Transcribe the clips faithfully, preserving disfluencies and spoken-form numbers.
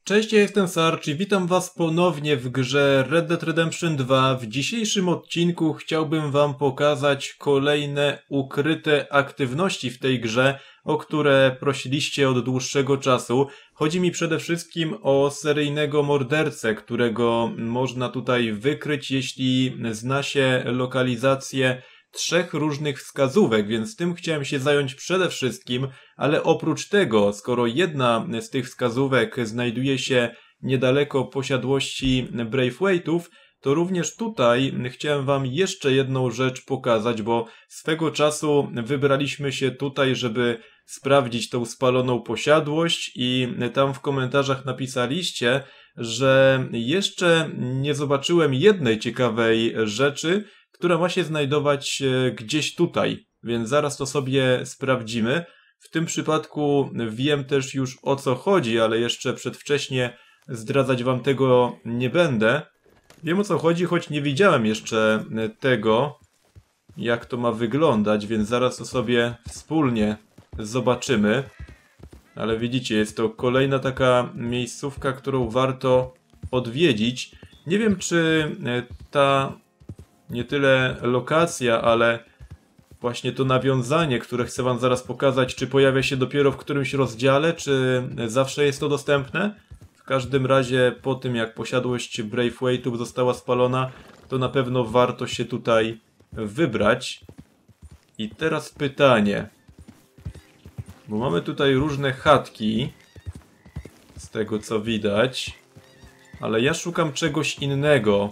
Cześć, ja jestem Sarch i witam was ponownie w grze Red Dead Redemption dwa. W dzisiejszym odcinku chciałbym wam pokazać kolejne ukryte aktywności w tej grze, o które prosiliście od dłuższego czasu. Chodzi mi przede wszystkim o seryjnego mordercę, którego można tutaj wykryć, jeśli zna się lokalizację trzech różnych wskazówek, więc tym chciałem się zająć przede wszystkim, ale oprócz tego, skoro jedna z tych wskazówek znajduje się niedaleko posiadłości Braithwaite'ów, to również tutaj chciałem wam jeszcze jedną rzecz pokazać, bo swego czasu wybraliśmy się tutaj, żeby sprawdzić tą spaloną posiadłość i tam w komentarzach napisaliście, że jeszcze nie zobaczyłem jednej ciekawej rzeczy, która ma się znajdować gdzieś tutaj, więc zaraz to sobie sprawdzimy. W tym przypadku wiem też już o co chodzi, ale jeszcze przedwcześnie zdradzać wam tego nie będę. Wiem o co chodzi, choć nie widziałem jeszcze tego, jak to ma wyglądać, więc zaraz to sobie wspólnie zobaczymy. Ale widzicie, jest to kolejna taka miejscówka, którą warto odwiedzić. Nie wiem, czy ta nie tyle lokacja, ale właśnie to nawiązanie, które chcę wam zaraz pokazać, czy pojawia się dopiero w którymś rozdziale, czy zawsze jest to dostępne. W każdym razie po tym, jak posiadłość Braithwaite'ów została spalona, to na pewno warto się tutaj wybrać. I teraz pytanie, bo mamy tutaj różne chatki, z tego co widać, ale ja szukam czegoś innego.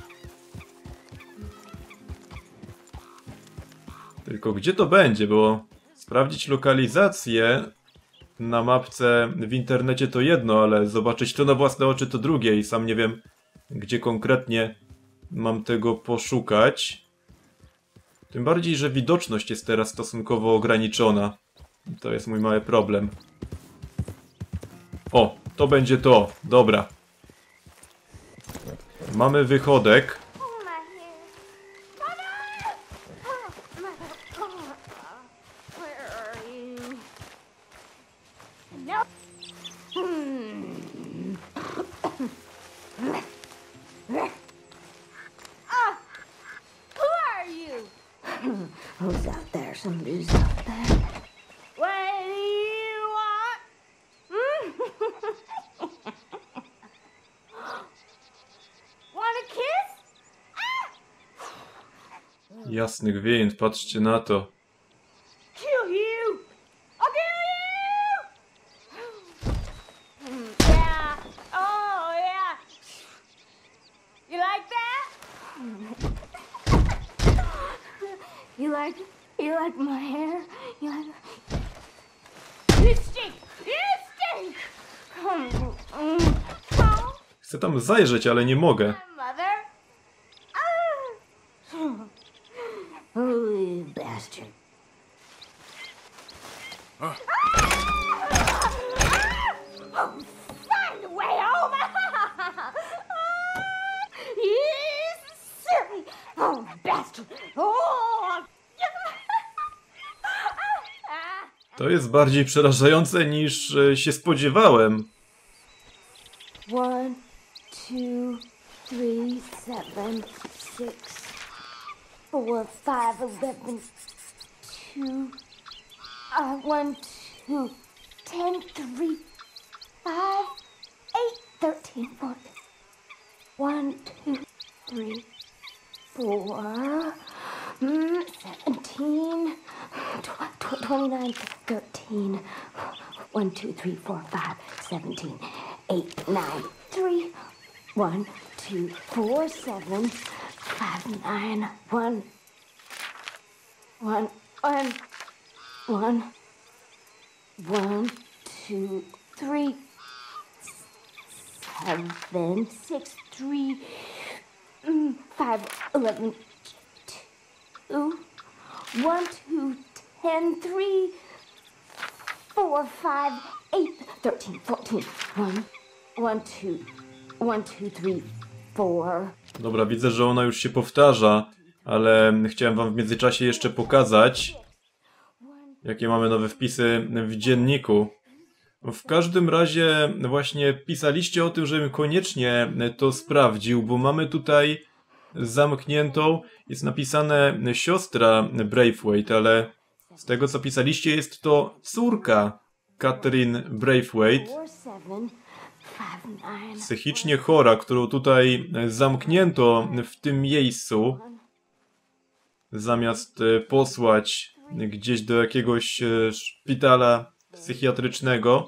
Tylko gdzie to będzie, bo sprawdzić lokalizację na mapce w internecie to jedno, ale zobaczyć to na własne oczy to drugie i sam nie wiem, gdzie konkretnie mam tego poszukać. Tym bardziej, że widoczność jest teraz stosunkowo ograniczona. To jest mój mały problem. O, to będzie to. Dobra. Mamy wychodek. Who's out there? Somebody's out there. What do you want? Want a kiss? Jasny gwint, patrzcie na to. Kill you! I'll kill you! Yeah. Oh yeah. You like that? You like, you like my hair? You like... You stink! You stink! Chcę tam zajrzeć, ale nie mogę. Mother? Oh, you bastard. Huh? Oh, find a way home! You silly! Oh, bastard! Oh! To jest bardziej przerażające niż e, się spodziewałem. One, two, three, seven, six, four, five, eleven, two, uh, one, two, ten, three, five, eight, thirteen, fourteen. One, two, three, four, mm, seventeen, tw tw twenty-nine, thirteen. One, two, three, four, five, seventeen, eight, nine, three. One, two, four, seven, five, nine, one, one, one, one, one, two, three, seven, six, three, mm, five, eleven, two, one, two, ten, three, four, five, eight, thirteen, fourteen, one, one, two, one, two, three, four. Dobra, widzę, że ona już się powtarza, ale chciałem wam w międzyczasie jeszcze pokazać, jakie mamy nowe wpisy w dzienniku. W każdym razie właśnie pisaliście o tym, żebym koniecznie to sprawdził, bo mamy tutaj zamkniętą, jest napisane siostra Braithwaite, ale z tego co pisaliście jest to córka Catherine Braithwaite, psychicznie chora, którą tutaj zamknięto w tym miejscu, zamiast posłać gdzieś do jakiegoś szpitala psychiatrycznego,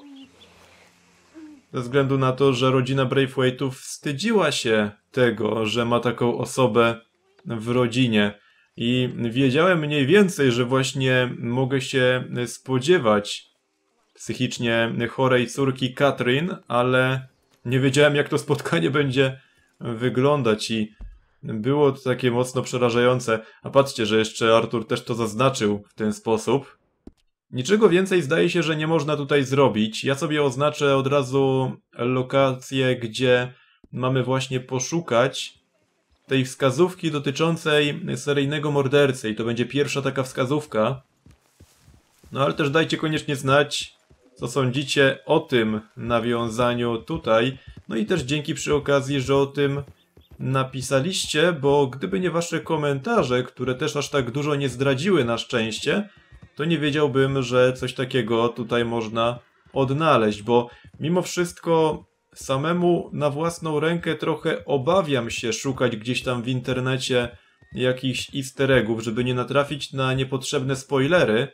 ze względu na to, że rodzina Braithwaite'ów wstydziła się tego, że ma taką osobę w rodzinie. I wiedziałem mniej więcej, że właśnie mogę się spodziewać psychicznie chorej córki Catherine, ale nie wiedziałem, jak to spotkanie będzie wyglądać i było to takie mocno przerażające. A patrzcie, że jeszcze Arthur też to zaznaczył w ten sposób. Niczego więcej zdaje się, że nie można tutaj zrobić. Ja sobie oznaczę od razu lokację, gdzie mamy właśnie poszukać tej wskazówki dotyczącej seryjnego mordercy i to będzie pierwsza taka wskazówka. No ale też dajcie koniecznie znać, co sądzicie o tym nawiązaniu tutaj. No i też dzięki przy okazji, że o tym napisaliście, bo gdyby nie wasze komentarze, które też aż tak dużo nie zdradziły na szczęście, to nie wiedziałbym, że coś takiego tutaj można odnaleźć, bo mimo wszystko samemu na własną rękę trochę obawiam się szukać gdzieś tam w internecie jakichś easter eggów, żeby nie natrafić na niepotrzebne spoilery.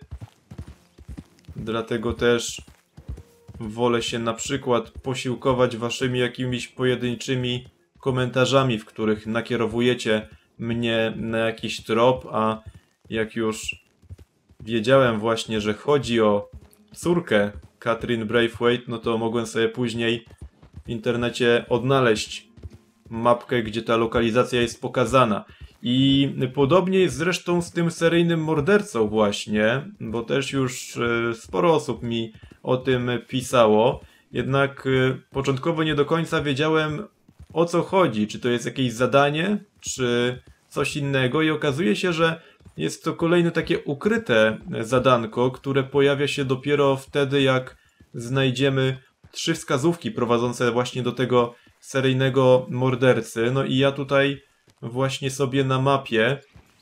Dlatego też wolę się na przykład posiłkować waszymi jakimiś pojedynczymi komentarzami, w których nakierowujecie mnie na jakiś trop, a jak już wiedziałem właśnie, że chodzi o córkę Catherine Braithwaite, no to mogłem sobie później w internecie odnaleźć mapkę, gdzie ta lokalizacja jest pokazana. I podobnie jest zresztą z tym seryjnym mordercą właśnie, bo też już sporo osób mi o tym pisało, jednak początkowo nie do końca wiedziałem, o co chodzi, czy to jest jakieś zadanie, czy coś innego i okazuje się, że jest to kolejne takie ukryte zadanko, które pojawia się dopiero wtedy, jak znajdziemy trzy wskazówki prowadzące właśnie do tego seryjnego mordercy. No i ja tutaj właśnie sobie na mapie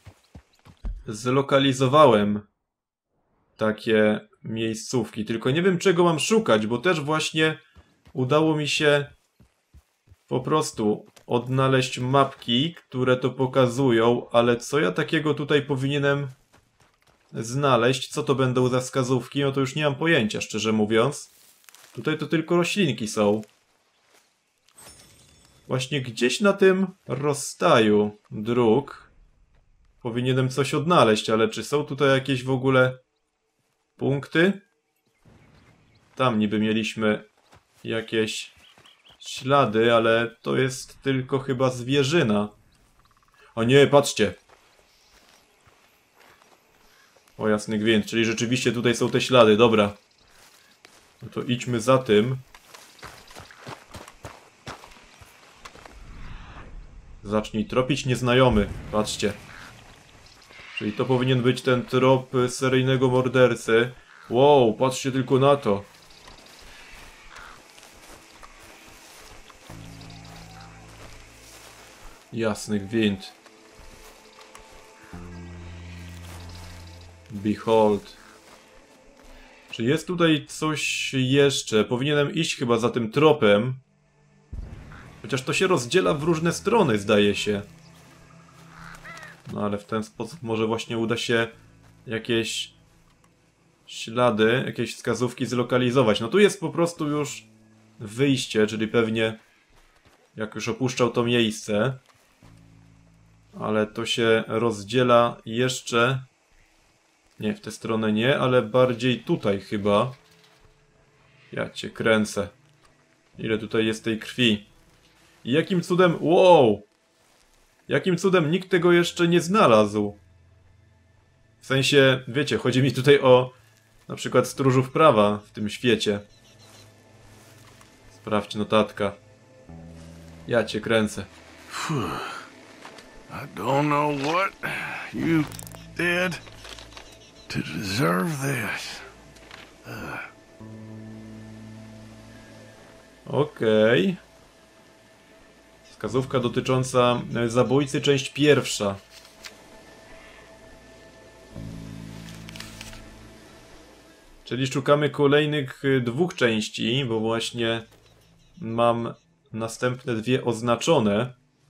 zlokalizowałem takie miejscówki. Tylko nie wiem, czego mam szukać, bo też właśnie udało mi się po prostu odnaleźć mapki, które to pokazują, ale co ja takiego tutaj powinienem znaleźć? Co to będą za wskazówki? No to już nie mam pojęcia, szczerze mówiąc. Tutaj to tylko roślinki są. Właśnie gdzieś na tym rozstaju dróg powinienem coś odnaleźć, ale czy są tutaj jakieś w ogóle punkty? Tam niby mieliśmy jakieś ślady, ale to jest tylko chyba zwierzyna. O nie, patrzcie! O jasny gwint, czyli rzeczywiście tutaj są te ślady, dobra. No to idźmy za tym. Zacznij tropić nieznajomy, patrzcie. Czyli to powinien być ten trop seryjnego mordercy. Wow, patrzcie tylko na to. Jasny gwint. Behold. Czy jest tutaj coś jeszcze? Powinienem iść chyba za tym tropem. Chociaż to się rozdziela w różne strony, zdaje się. No ale w ten sposób może właśnie uda się jakieś ślady, jakieś wskazówki zlokalizować. No tu jest po prostu już wyjście, czyli pewnie jak już opuszczał to miejsce. Ale to się rozdziela jeszcze... Nie, w tę stronę nie, ale bardziej tutaj chyba. Ja cię kręcę. Ile tutaj jest tej krwi. I jakim cudem... Wow! Jakim cudem nikt tego jeszcze nie znalazł? W sensie, wiecie, chodzi mi tutaj o na przykład stróżów prawa w tym świecie. Sprawdź notatka. Ja cię kręcę. I don't know what you did to deserve this. Uh, Okej. Okay. Wskazówka dotycząca zabójcy, część pierwsza. Czyli szukamy kolejnych dwóch części, bo właśnie mam następne dwie oznaczone.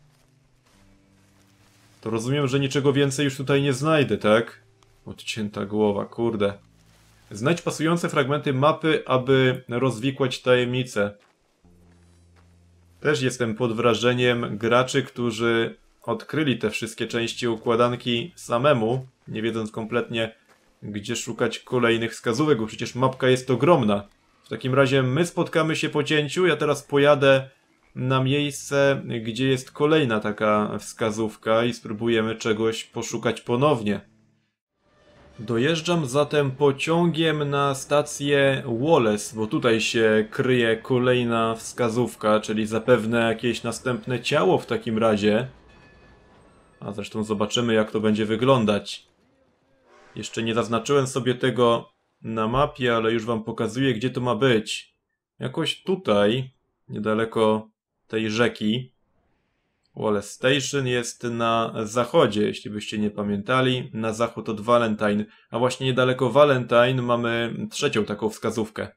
To rozumiem, że niczego więcej już tutaj nie znajdę, tak? Odcięta głowa, kurde. Znajdź pasujące fragmenty mapy, aby rozwikłać tajemnicę. Też jestem pod wrażeniem graczy, którzy odkryli te wszystkie części układanki samemu, nie wiedząc kompletnie, gdzie szukać kolejnych wskazówek, bo przecież mapka jest ogromna. W takim razie my spotkamy się po cięciu, ja teraz pojadę na miejsce, gdzie jest kolejna taka wskazówka i spróbujemy czegoś poszukać ponownie. Dojeżdżam zatem pociągiem na stację Wallace, bo tutaj się kryje kolejna wskazówka, czyli zapewne jakieś następne ciało w takim razie. A zresztą zobaczymy, jak to będzie wyglądać. Jeszcze nie zaznaczyłem sobie tego na mapie, ale już wam pokazuję, gdzie to ma być. Jakoś tutaj, niedaleko tej rzeki. Wallace Station jest na zachodzie, jeśli byście nie pamiętali. Na zachód od Valentine, a właśnie niedaleko Valentine mamy trzecią taką wskazówkę.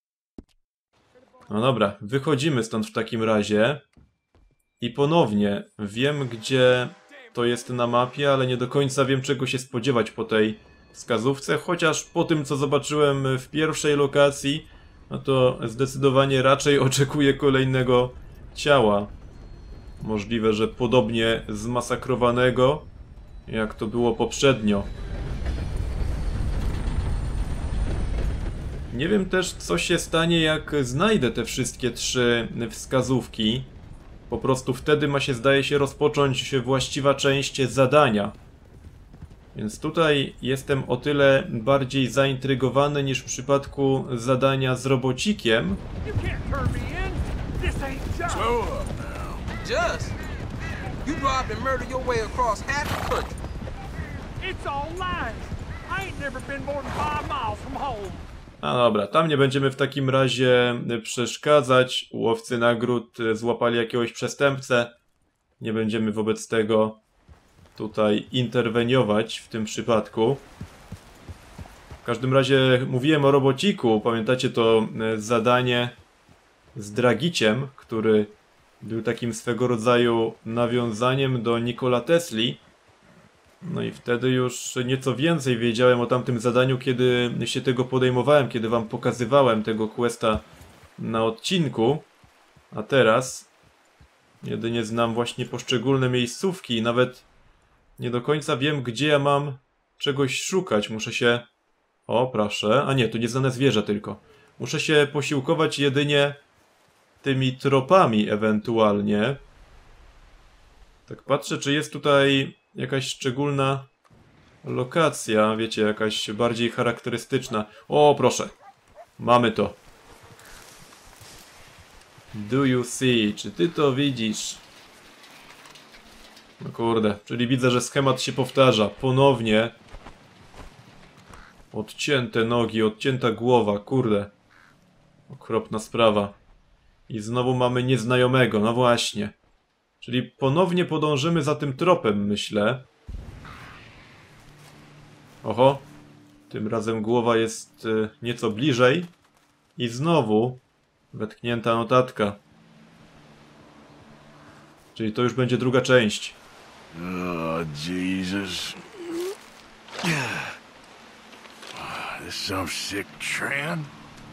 No dobra, wychodzimy stąd w takim razie. I ponownie, wiem, gdzie to jest na mapie, ale nie do końca wiem, czego się spodziewać po tej wskazówce, chociaż po tym, co zobaczyłem w pierwszej lokacji, no to zdecydowanie raczej oczekuję kolejnego ciała. Możliwe, że podobnie zmasakrowanego, jak to było poprzednio. Nie wiem też, co się stanie, jak znajdę te wszystkie trzy wskazówki. Po prostu wtedy ma się, zdaje się, rozpocząć właściwa część zadania. Więc tutaj jestem o tyle bardziej zaintrygowany niż w przypadku zadania z robocikiem. Just, you robbed and murdered your way across half the country. It's all lies. I ain't never been more than five miles from home. A dobra, tam nie będziemy w takim razie przeszkadzać. Łowcy nagród złapali jakiegoś przestępcę. Nie będziemy wobec tego tutaj interweniować w tym przypadku. W każdym razie mówiłem o robociku. Pamiętacie to zadanie z Dragiciem, który był takim swego rodzaju nawiązaniem do Nikola Tesli. No i wtedy już nieco więcej wiedziałem o tamtym zadaniu, kiedy się tego podejmowałem, kiedy wam pokazywałem tego questa na odcinku. A teraz jedynie znam właśnie poszczególne miejscówki i nawet nie do końca wiem, gdzie ja mam czegoś szukać. Muszę się... O, proszę. A nie, to nieznane zwierzę tylko. Muszę się posiłkować jedynie tymi tropami ewentualnie. Tak patrzę, czy jest tutaj jakaś szczególna lokacja, wiecie, jakaś bardziej charakterystyczna. O, proszę. Mamy to. Do you see? Czy ty to widzisz? No kurde, czyli widzę, że schemat się powtarza. Ponownie. Odcięte nogi, odcięta głowa, kurde. Okropna sprawa. I znowu mamy nieznajomego, no właśnie. Czyli ponownie podążymy za tym tropem, myślę. Oho. Tym razem głowa jest y, nieco bliżej. I znowu wetknięta notatka. Czyli to już będzie druga część. Oh, Jesus. This some sick trend.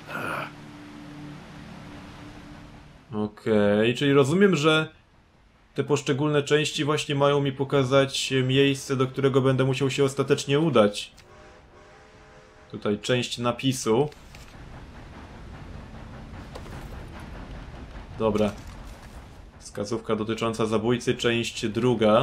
Okej, okay, czyli rozumiem, że te poszczególne części właśnie mają mi pokazać miejsce, do którego będę musiał się ostatecznie udać. Tutaj część napisu. Dobra. Wskazówka dotycząca zabójcy, część druga.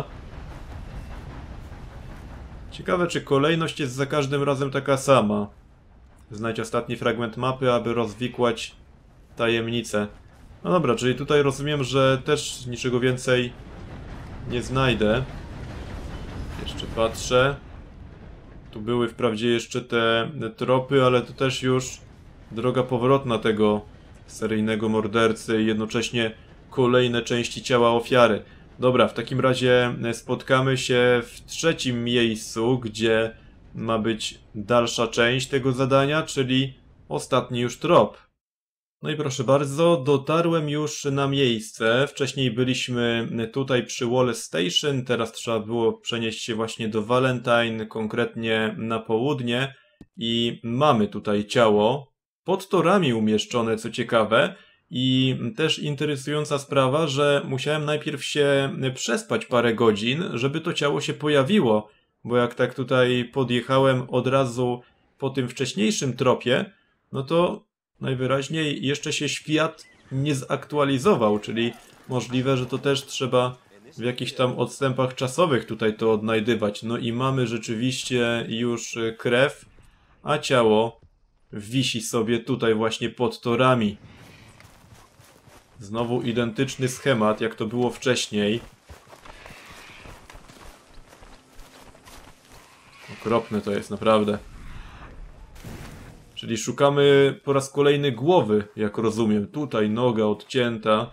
Ciekawe, czy kolejność jest za każdym razem taka sama. Znajdź ostatni fragment mapy, aby rozwikłać tajemnicę. No dobra, czyli tutaj rozumiem, że też niczego więcej nie znajdę. Jeszcze patrzę. Tu były wprawdzie jeszcze te tropy, ale to też już droga powrotna tego seryjnego mordercy i jednocześnie kolejne części ciała ofiary. Dobra, w takim razie spotkamy się w trzecim miejscu, gdzie ma być dalsza część tego zadania, czyli ostatni już trop. No i proszę bardzo, dotarłem już na miejsce. Wcześniej byliśmy tutaj przy Wallace Station, teraz trzeba było przenieść się właśnie do Valentine, konkretnie na południe. I mamy tutaj ciało, pod torami umieszczone, co ciekawe. I też interesująca sprawa, że musiałem najpierw się przespać parę godzin, żeby to ciało się pojawiło. Bo jak tak tutaj podjechałem od razu po tym wcześniejszym tropie, no to najwyraźniej jeszcze się świat nie zaktualizował, czyli możliwe, że to też trzeba w jakichś tam odstępach czasowych tutaj to odnajdywać. No i mamy rzeczywiście już krew, a ciało wisi sobie tutaj właśnie pod torami. Znowu identyczny schemat, jak to było wcześniej. Okropne to jest, naprawdę. Czyli szukamy po raz kolejny głowy, jak rozumiem. Tutaj noga odcięta.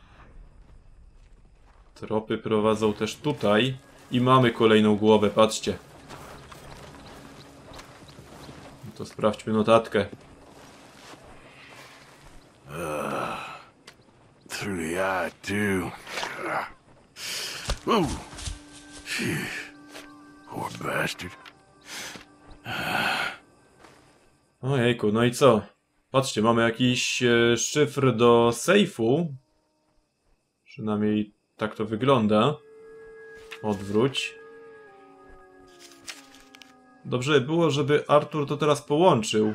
Tropy prowadzą też tutaj. I mamy kolejną głowę, patrzcie. No to sprawdźmy notatkę. Through the eye, too. Whoa. Poor bastard. Ojejku, no i co? Patrzcie, mamy jakiś e, szyfr do sejfu. Przynajmniej tak to wygląda. Odwróć. Dobrze by było, żeby Arthur to teraz połączył.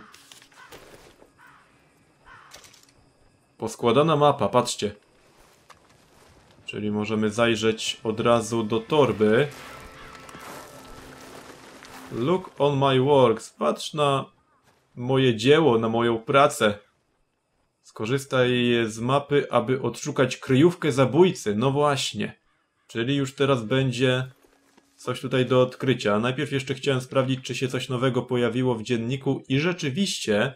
Poskładana mapa, patrzcie. Czyli możemy zajrzeć od razu do torby. Look on my works. Patrz na moje dzieło, na moją pracę. Skorzystaj z mapy, aby odszukać kryjówkę zabójcy. No właśnie. Czyli już teraz będzie coś tutaj do odkrycia. Najpierw jeszcze chciałem sprawdzić, czy się coś nowego pojawiło w dzienniku i rzeczywiście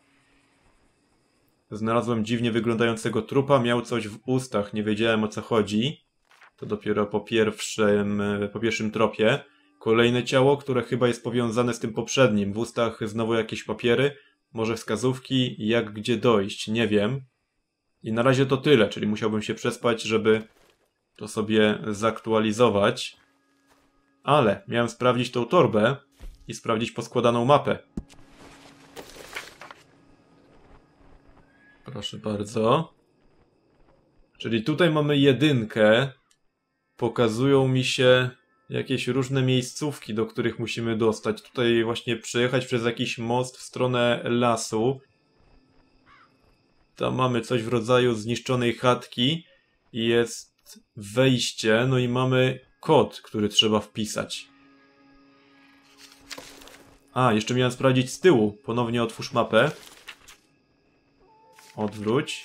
znalazłem dziwnie wyglądającego trupa. Miał coś w ustach. Nie wiedziałem, o co chodzi. To dopiero po pierwszym, po pierwszym tropie. Kolejne ciało, które chyba jest powiązane z tym poprzednim. W ustach znowu jakieś papiery. Może wskazówki, jak gdzie dojść. Nie wiem. I na razie to tyle, czyli musiałbym się przespać, żeby to sobie zaktualizować. Ale miałem sprawdzić tą torbę i sprawdzić poskładaną mapę. Proszę bardzo. Czyli tutaj mamy jedynkę. Pokazują mi się jakieś różne miejscówki, do których musimy dostać. Tutaj właśnie przejechać przez jakiś most w stronę lasu. Tam mamy coś w rodzaju zniszczonej chatki. Jest wejście, no i mamy kod, który trzeba wpisać. A, jeszcze miałem sprawdzić z tyłu. Ponownie otwórz mapę. Odwróć.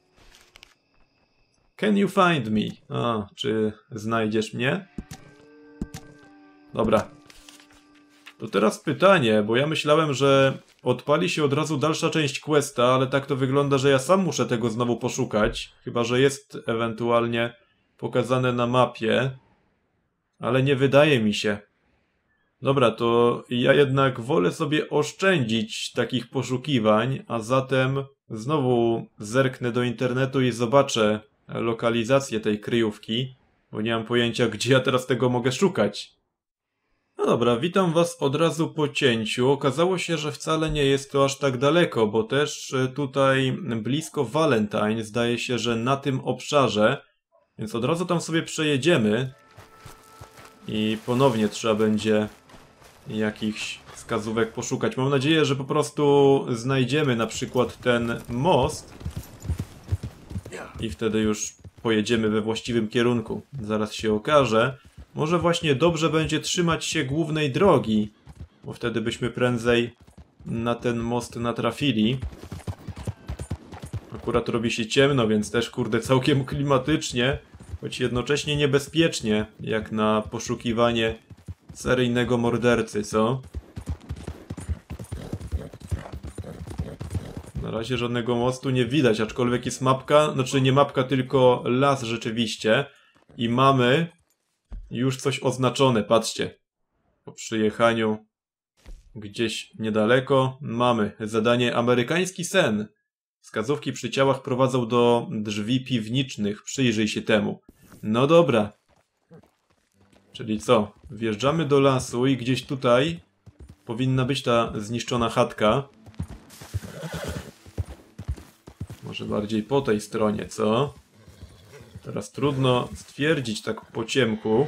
Can you find me? A, czy znajdziesz mnie? Dobra. To teraz pytanie, bo ja myślałem, że odpali się od razu dalsza część questa, ale tak to wygląda, że ja sam muszę tego znowu poszukać. Chyba że jest ewentualnie pokazane na mapie. Ale nie wydaje mi się. Dobra, to ja jednak wolę sobie oszczędzić takich poszukiwań, a zatem znowu zerknę do internetu i zobaczę lokalizację tej kryjówki, bo nie mam pojęcia, gdzie ja teraz tego mogę szukać. No dobra, witam was od razu po cięciu. Okazało się, że wcale nie jest to aż tak daleko, bo też tutaj blisko Valentine, zdaje się, że na tym obszarze, więc od razu tam sobie przejedziemy i ponownie trzeba będzie jakichś wskazówek poszukać. Mam nadzieję, że po prostu znajdziemy na przykład ten most i wtedy już pojedziemy we właściwym kierunku. Zaraz się okaże. Może właśnie dobrze będzie trzymać się głównej drogi, bo wtedy byśmy prędzej na ten most natrafili. Akurat robi się ciemno, więc też kurde całkiem klimatycznie, choć jednocześnie niebezpiecznie, jak na poszukiwanie seryjnego mordercy, co? Na razie żadnego mostu nie widać, aczkolwiek jest mapka, znaczy nie mapka, tylko las rzeczywiście. I mamy już coś oznaczone, patrzcie. Po przyjechaniu gdzieś niedaleko mamy zadanie Amerykański sen. Wskazówki przy ciałach prowadzą do drzwi piwniczych, przyjrzyj się temu. No dobra. Czyli co? Wjeżdżamy do lasu i gdzieś tutaj powinna być ta zniszczona chatka. Może bardziej po tej stronie, co? Teraz trudno stwierdzić tak po ciemku.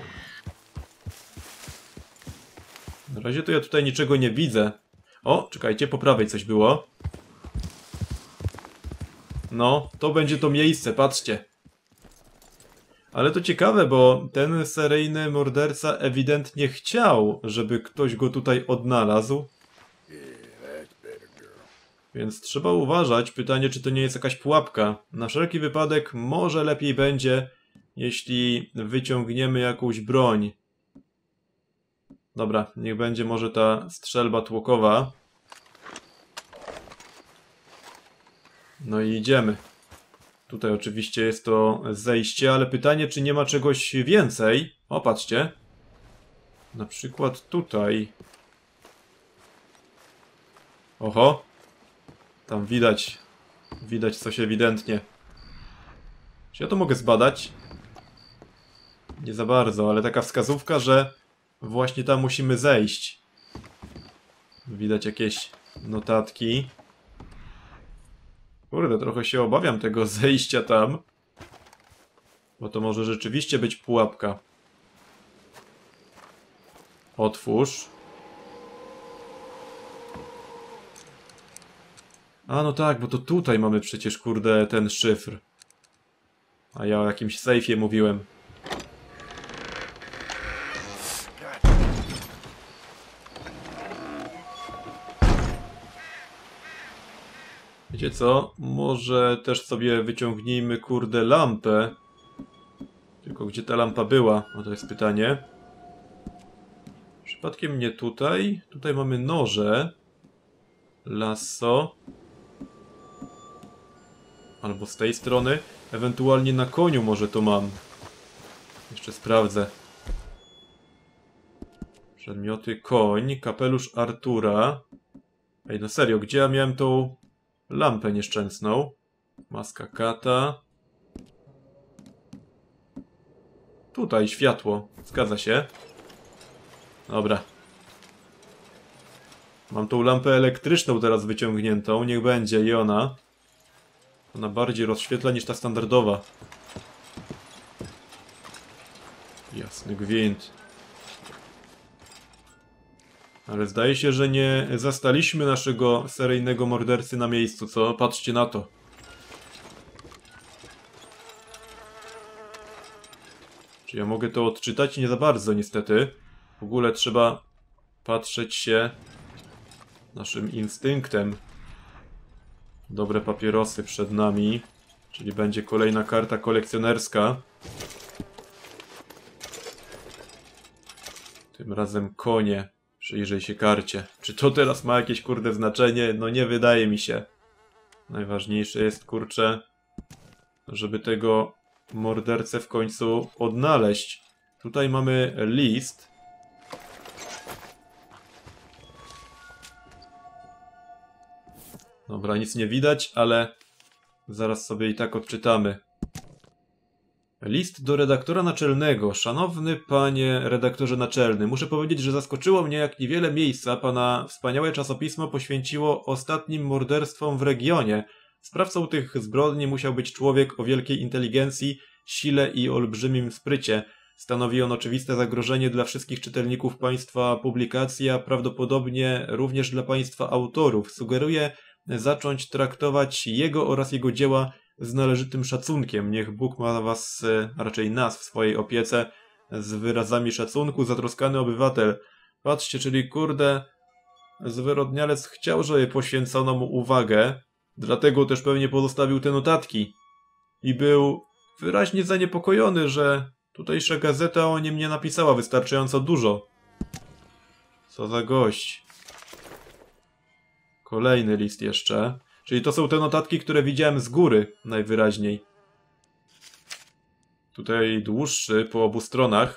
Na razie to ja tutaj niczego nie widzę. O, czekajcie, po prawej coś było. No, to będzie to miejsce, patrzcie. Ale to ciekawe, bo ten seryjny morderca ewidentnie chciał, żeby ktoś go tutaj odnalazł. Więc trzeba uważać. Pytanie, czy to nie jest jakaś pułapka. Na wszelki wypadek może lepiej będzie, jeśli wyciągniemy jakąś broń. Dobra, niech będzie może ta strzelba tłokowa. No i idziemy. Tutaj oczywiście jest to zejście, ale pytanie, czy nie ma czegoś więcej. O, patrzcie. Na przykład tutaj. Oho. Tam widać. Widać coś ewidentnie. Czy ja to mogę zbadać? Nie za bardzo, ale taka wskazówka, że właśnie tam musimy zejść. Widać jakieś notatki. Kurde, trochę się obawiam tego zejścia tam. Bo to może rzeczywiście być pułapka. Otwórz. A no tak, bo to tutaj mamy przecież, kurde, ten szyfr. A ja o jakimś sejfie mówiłem. Wiecie co? Może też sobie wyciągnijmy, kurde, lampę. Tylko gdzie ta lampa była? O, to jest pytanie. Przypadkiem nie tutaj. Tutaj mamy noże. Lasso. Albo z tej strony. Ewentualnie na koniu może to mam. Jeszcze sprawdzę. Przedmioty koń. Kapelusz Artura. Ej, no serio, gdzie ja miałem tą lampę nieszczęsną? Maska kata. Tutaj światło. Zgadza się. Dobra. Mam tą lampę elektryczną teraz wyciągniętą. Niech będzie i ona. Ona bardziej rozświetla niż ta standardowa. Jasny gwint. Ale zdaje się, że nie zastaliśmy naszego seryjnego mordercy na miejscu, co? Patrzcie na to. Czy ja mogę to odczytać? Nie za bardzo, niestety. W ogóle trzeba patrzeć się naszym instynktem. Dobre papierosy przed nami. Czyli będzie kolejna karta kolekcjonerska. Tym razem konie. Przyjrzyj się karcie. Czy to teraz ma jakieś, kurde, znaczenie? No nie wydaje mi się. Najważniejsze jest, kurczę, żeby tego mordercę w końcu odnaleźć. Tutaj mamy list. Dobra, nic nie widać, ale zaraz sobie i tak odczytamy. List do redaktora naczelnego. Szanowny panie redaktorze naczelny, muszę powiedzieć, że zaskoczyło mnie, jak niewiele miejsca pana wspaniałe czasopismo poświęciło ostatnim morderstwom w regionie. Sprawcą tych zbrodni musiał być człowiek o wielkiej inteligencji, sile i olbrzymim sprycie. Stanowi on oczywiste zagrożenie dla wszystkich czytelników państwa publikacji, a prawdopodobnie również dla państwa autorów. Sugeruję zacząć traktować jego oraz jego dzieła z należytym szacunkiem. Niech Bóg ma was, a raczej nas, w swojej opiece z wyrazami szacunku, zatroskany obywatel. Patrzcie, czyli kurde, zwyrodnialec chciał, żeby poświęcono mu uwagę, dlatego też pewnie pozostawił te notatki. I był wyraźnie zaniepokojony, że tutejsza gazeta o nim nie napisała wystarczająco dużo. Co za gość. Kolejny list jeszcze. Czyli to są te notatki, które widziałem z góry najwyraźniej. Tutaj dłuższy po obu stronach.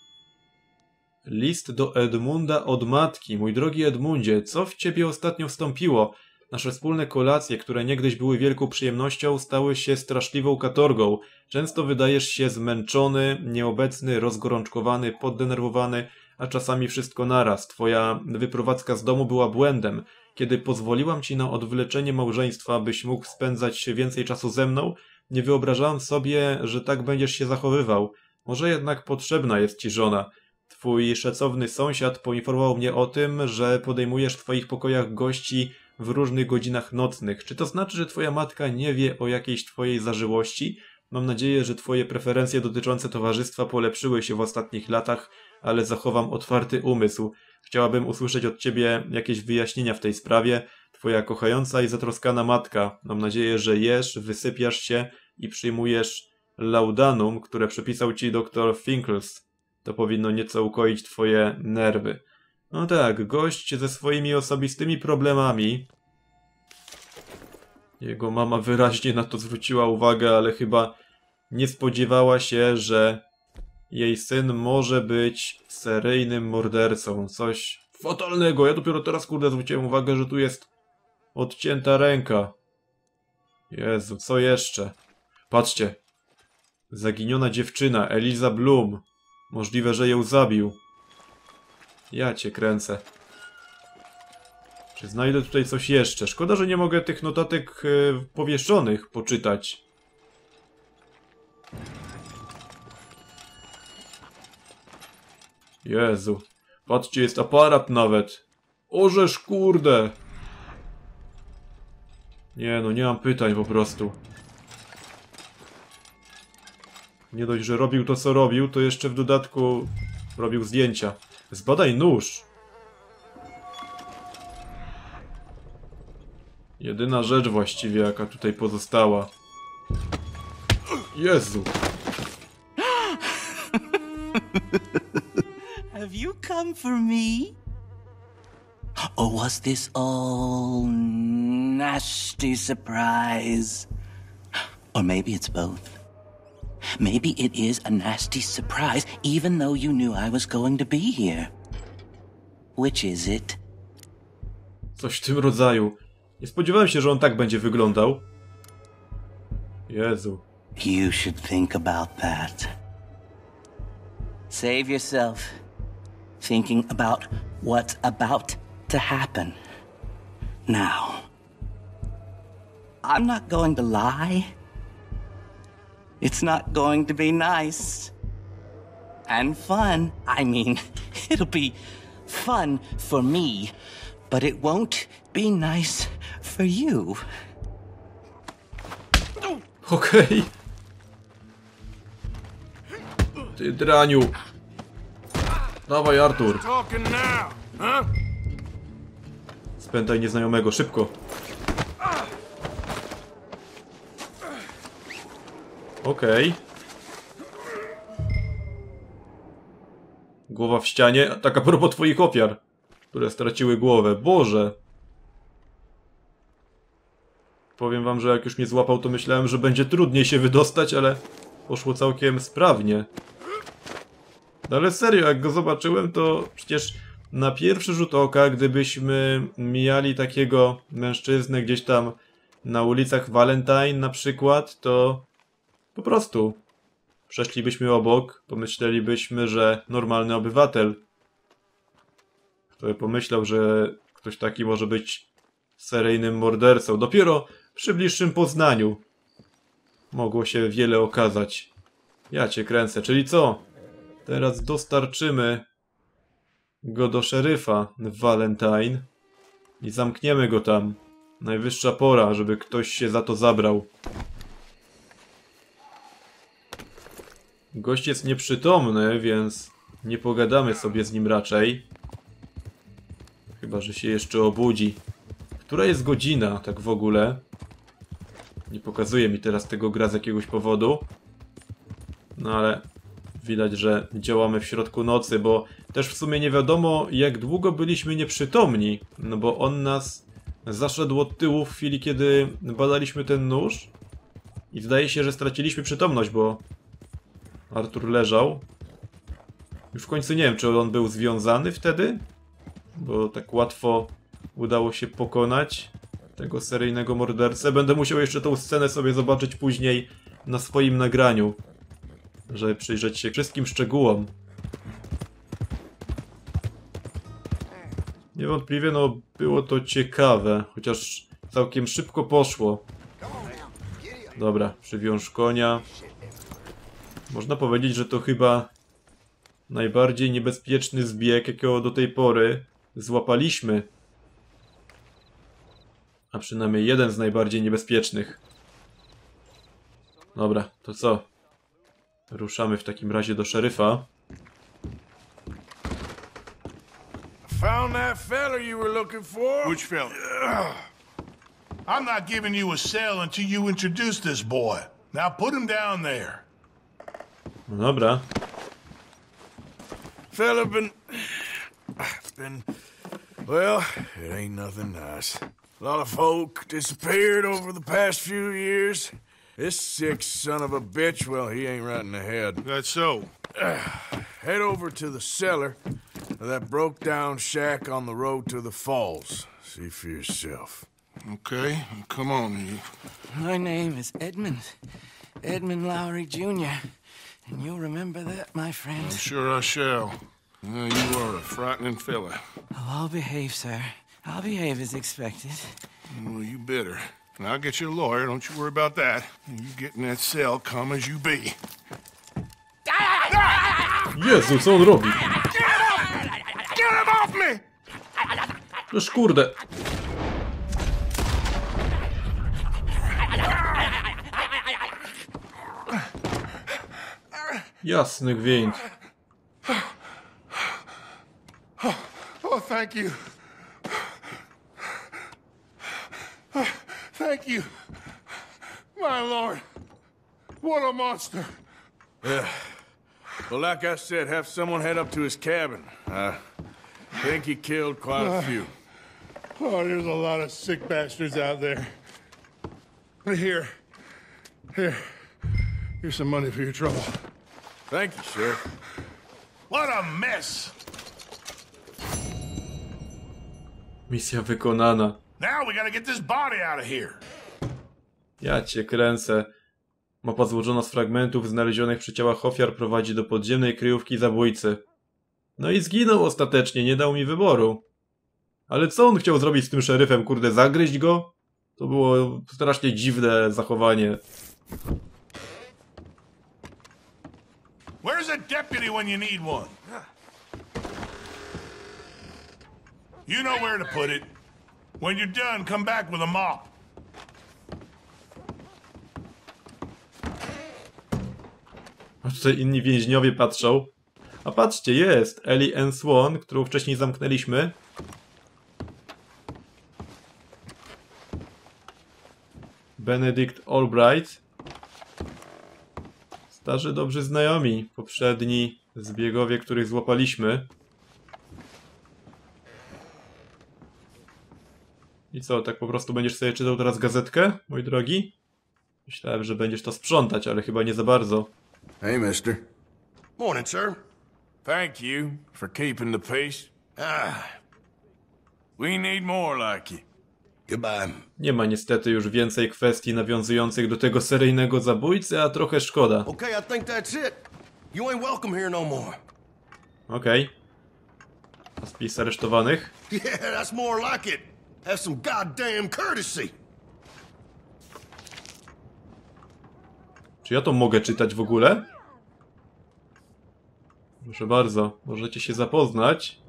List do Edmunda od matki. Mój drogi Edmundzie, co w ciebie ostatnio wstąpiło? Nasze wspólne kolacje, które niegdyś były wielką przyjemnością, stały się straszliwą katorgą. Często wydajesz się zmęczony, nieobecny, rozgorączkowany, poddenerwowany, a czasami wszystko naraz. Twoja wyprowadzka z domu była błędem. Kiedy pozwoliłam ci na odwleczenie małżeństwa, byś mógł spędzać więcej czasu ze mną, nie wyobrażałam sobie, że tak będziesz się zachowywał. Może jednak potrzebna jest ci żona. Twój szacowny sąsiad poinformował mnie o tym, że podejmujesz w twoich pokojach gości w różnych godzinach nocnych. Czy to znaczy, że twoja matka nie wie o jakiejś twojej zażyłości? Mam nadzieję, że twoje preferencje dotyczące towarzystwa polepszyły się w ostatnich latach, ale zachowam otwarty umysł. Chciałabym usłyszeć od ciebie jakieś wyjaśnienia w tej sprawie. Twoja kochająca i zatroskana matka. Mam nadzieję, że jesz, wysypiasz się i przyjmujesz laudanum, które przepisał ci doktor Finkles. To powinno nieco ukoić twoje nerwy. No tak, gość ze swoimi osobistymi problemami. Jego mama wyraźnie na to zwróciła uwagę, ale chyba nie spodziewała się, że jej syn może być seryjnym mordercą. Coś fatalnego. Ja dopiero teraz, kurde, zwróciłem uwagę, że tu jest odcięta ręka. Jezu, co jeszcze? Patrzcie. Zaginiona dziewczyna, Eliza Bloom. Możliwe, że ją zabił. Ja cię kręcę. Czy znajdę tutaj coś jeszcze? Szkoda, że nie mogę tych notatek yy, powieszonych poczytać. Jezu. Patrzcie, jest aparat nawet. Orzesz, kurde. Nie no, nie mam pytań po prostu. Nie dość, że robił to, co robił, to jeszcze w dodatku robił zdjęcia. Zbadaj nóż. Jedyna rzecz właściwie, jaka tutaj pozostała. Jezu. Have you come for me? Or was this all nasty surprise? Or maybe it's both. Maybe it is a nasty surprise, even though you knew I was going to be here. Which is it? Coś w tym rodzaju. Nie spodziewałem się, że on tak będzie wyglądał. Jezu. You should think about that. Save yourself thinking about what's about to happen. Now, I'm not going to lie. It's not going to be nice and fun. I mean, it'll be fun for me, but it won't be nice for you. Okej. Okay. Ty draniu. Dawaj, Artur. Spętaj nieznajomego, szybko. Okej. Okay. Głowa w ścianie. Tak a propos twoich ofiar, które straciły głowę. Boże. Powiem wam, że jak już mnie złapał, to myślałem, że będzie trudniej się wydostać, ale poszło całkiem sprawnie. No ale serio, jak go zobaczyłem, to przecież na pierwszy rzut oka, gdybyśmy mijali takiego mężczyznę gdzieś tam na ulicach Valentine na przykład, to po prostu przeszlibyśmy obok, pomyślelibyśmy, że normalny obywatel. Kto by pomyślał, że ktoś taki może być seryjnym mordercą. Dopiero przy bliższym poznaniu mogło się wiele okazać. Ja cię kręcę, czyli co? Teraz dostarczymy go do szeryfa w Valentine i zamkniemy go tam. Najwyższa pora, żeby ktoś się za to zabrał. Gość jest nieprzytomny, więc nie pogadamy sobie z nim raczej. Chyba że się jeszcze obudzi. Która jest godzina, tak w ogóle? Nie pokazuje mi teraz tego gra z jakiegoś powodu. No ale widać, że działamy w środku nocy, bo też w sumie nie wiadomo, jak długo byliśmy nieprzytomni. No bo on nas zaszedł od tyłu w chwili, kiedy badaliśmy ten nóż. I zdaje się, że straciliśmy przytomność, bo Artur leżał. Już w końcu nie wiem, czy on był związany wtedy, bo tak łatwo udało się pokonać tego seryjnego mordercę. Będę musiał jeszcze tą scenę sobie zobaczyć później na swoim nagraniu, żeby przyjrzeć się wszystkim szczegółom. Niewątpliwie, no, było to ciekawe, chociaż całkiem szybko poszło. Dobra, przywiąż konia. Można powiedzieć, że to chyba najbardziej niebezpieczny zbieg, jakiego do tej pory złapaliśmy. A przynajmniej jeden z najbardziej niebezpiecznych. Dobra, to co? Ruszamy w takim razie do szeryfa. Found that fella you were looking for? Which fella? I'm not giving you a cell until you introduce this boy. Now put him down there. No dobra. Fella been... been... Well, it ain't nothing nice. A lot of folk disappeared over the past few years. This sick son of a bitch, well, he ain't right in the head. That's so. Head over to the cellar of that broke-down shack on the road to the falls. See for yourself. Okay, come on. You. My name is Edmund. Edmund Lowry Junior And you'll remember that, my friend. I'm sure I shall. Uh, you are a frightening fella. Oh, I'll behave, sir. I'll behave as expected. Well, you better. And I'll get you a lawyer, don't you worry about that. You get in that cell, calm as you be. Jezu, co on robi? Get him off me! Noż kurde. Jasny gwint. Oh, thank you. Thank you. My lord. What a monster. Yeah. Well, like I said, have someone head up to his cabin. I think he killed quite a few. Oh, there's a lot of sick bastards out there. Here. Here. Here's some money for your trouble. Thank you, Sheriff. What a mess! Misja wykonana. Now we gotta get this body out of here. Ja cię kręcę. Mapa złożona z fragmentów znalezionych przy ciałach ofiar prowadzi do podziemnej kryjówki zabójcy. No i zginął ostatecznie, nie dał mi wyboru. Ale co on chciał zrobić z tym szeryfem? Kurde, zagryźć go? To było strasznie dziwne zachowanie. Where's a deputy when you need one? You know where to put it. When you're done, come back with a mop. A tutaj inni więźniowie patrzą. A patrzcie, jest Ellie Ann Swan, którą wcześniej zamknęliśmy. Benedict Albright. Starzy dobrzy znajomi. Poprzedni zbiegowie, których złapaliśmy. I co, tak po prostu będziesz sobie czytał teraz gazetkę, mój drogi? Myślałem, że będziesz to sprzątać, ale chyba nie za bardzo. Hey, mister. Morning, sir. Thank you for keeping the peace. Ah, we need more like you. Goodbye. Nie ma niestety już więcej kwestii nawiązujących do tego seryjnego zabójcy, a trochę szkoda. Okay, I think that's it. You ain't welcome here no more. Okej. Okay. Spis aresztowanych. Yeah, that's more like it. Have some goddamn courtesy. Czy ja to mogę czytać w ogóle? Proszę bardzo, możecie się zapoznać.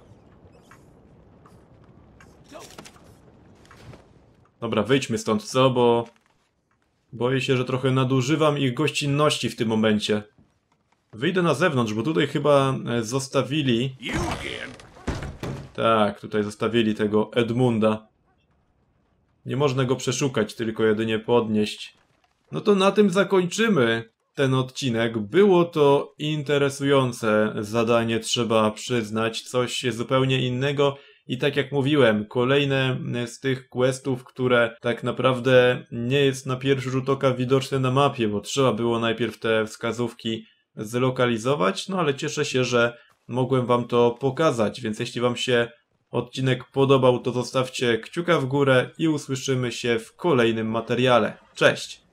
Dobra, wyjdźmy stąd, co? Bo boję się, że trochę nadużywam ich gościnności w tym momencie. Wyjdę na zewnątrz, bo tutaj chyba zostawili... Tak, tutaj zostawili tego Edmunda. Nie można go przeszukać, tylko jedynie podnieść. No to na tym zakończymy ten odcinek. Było to interesujące zadanie, trzeba przyznać. Coś zupełnie innego, I tak jak mówiłem, kolejne z tych questów, które tak naprawdę nie jest na pierwszy rzut oka widoczne na mapie, bo trzeba było najpierw te wskazówki zlokalizować, no ale cieszę się, że mogłem wam to pokazać, więc jeśli wam się odcinek podobał, to zostawcie kciuka w górę i usłyszymy się w kolejnym materiale. Cześć!